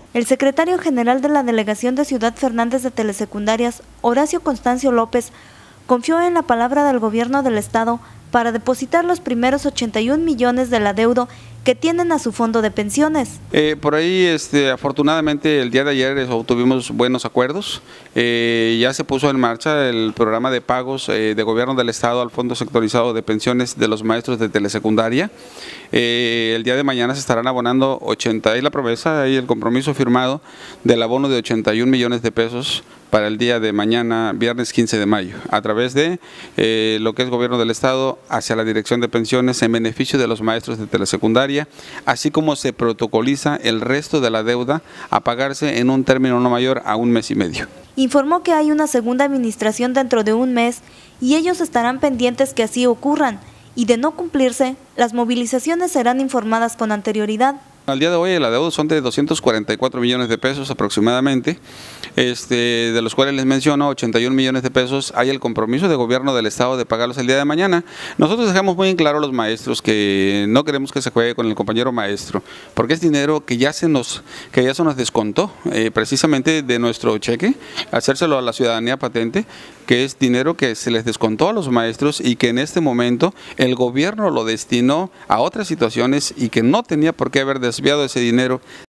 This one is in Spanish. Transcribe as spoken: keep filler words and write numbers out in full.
El secretario general de la Delegación de Ciudad Fernández de Telesecundarias, Horacio Constancio López, confió en la palabra del gobierno del estado para depositar los primeros ochenta y un millones del adeudo que tienen a su fondo de pensiones. Eh, por ahí, este, afortunadamente, el día de ayer obtuvimos buenos acuerdos. Eh, ya se puso en marcha el programa de pagos eh, de gobierno del estado al fondo sectorizado de pensiones de los maestros de telesecundaria. Eh, el día de mañana se estarán abonando ochenta, hay la promesa, hay el compromiso firmado del abono de ochenta y un millones de pesos para el día de mañana, viernes quince de mayo, a través de eh, lo que es gobierno del estado hacia la dirección de pensiones en beneficio de los maestros de telesecundaria, así como se protocoliza el resto de la deuda a pagarse en un término no mayor a un mes y medio. Informó que hay una segunda administración dentro de un mes y ellos estarán pendientes que así ocurran, y de no cumplirse, las movilizaciones serán informadas con anterioridad. Al día de hoy el adeudo son de doscientos cuarenta y cuatro millones de pesos aproximadamente, este, de los cuales les menciono ochenta y un millones de pesos hay el compromiso de gobierno del estado de pagarlos el día de mañana. Nosotros dejamos muy en claro a los maestros que no queremos que se juegue con el compañero maestro, porque es dinero que ya se nos, que ya se nos descontó eh, precisamente de nuestro cheque, hacérselo a la ciudadanía patente, que es dinero que se les descontó a los maestros y que en este momento el gobierno lo destinó a otras situaciones y que no tenía por qué haber desviado ese dinero